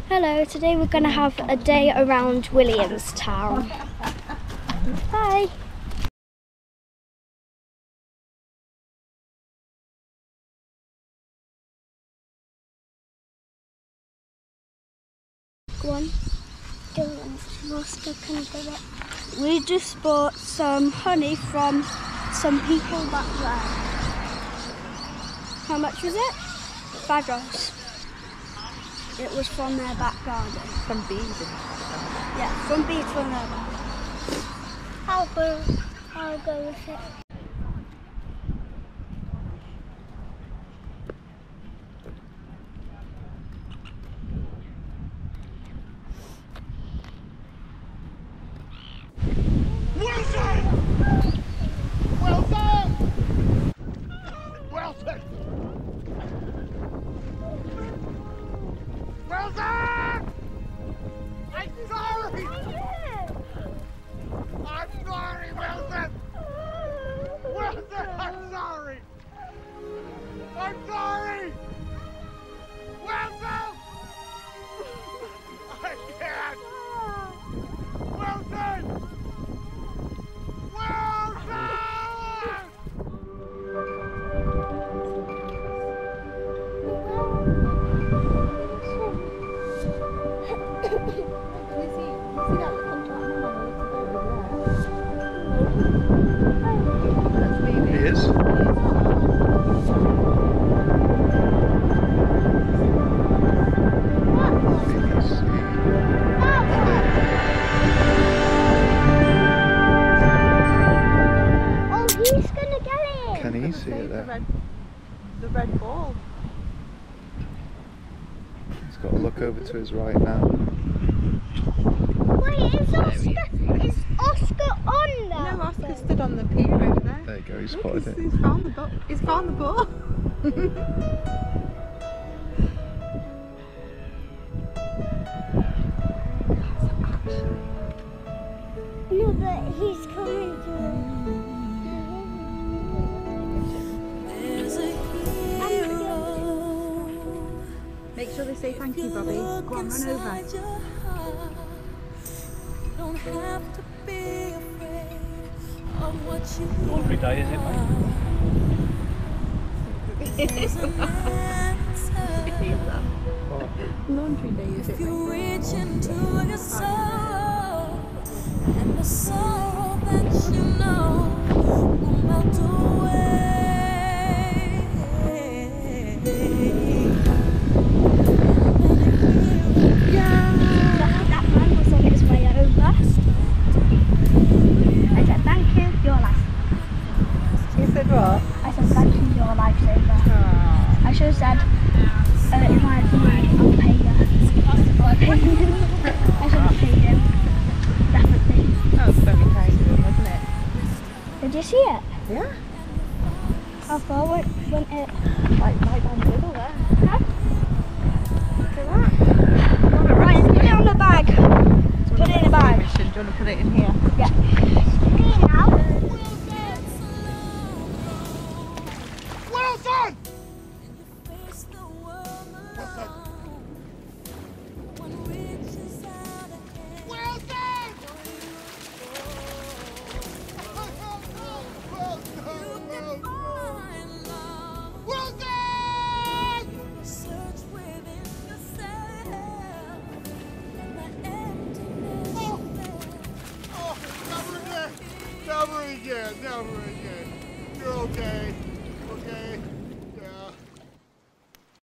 Hello, today we're going to have a day around Williamstown. Bye! Go on. Do it. Roster can do it. We just bought some honey from some people back there. How much was it? $5. It was from their back garden. From bees. Yeah, from bees from their back. I'll go with it. Wilson! Wilson! Wilson! Wilson! I'm sorry! I'm sorry, Wilson! Wilson, I'm sorry! I'm sorry! Wilson! I can't! Wilson! Can he see it there? The red ball. He's got to look over to his right now. Wait, is Oscar on there? No, Oscar stood on the pier over there. There you go, he's Look, spotted it. He's found the ball. He's found the ball. No, but he's coming to. Make sure they say thank you, Bobby. Go on, run over. Don't have to be afraid of what you Laundry day, is it, mate? Laundry day, is it? If you reach into your soul and the sorrow that you know will melt away. That man was on his way over. I said, thank you, you're last. You said what? I said, thank you, you're a lifesaver. Aww. I should have said, if I had money, I'll pay you. I should have paid him. Definitely. That was very kind of him, wasn't it? Did you see it? Yeah. How far went it? Right down the middle there. Huh? Look at that. Right, put it on the bag. Put it in a bag. Do you want to put it in here? Yeah. Now. Wilson! Never again. You're okay.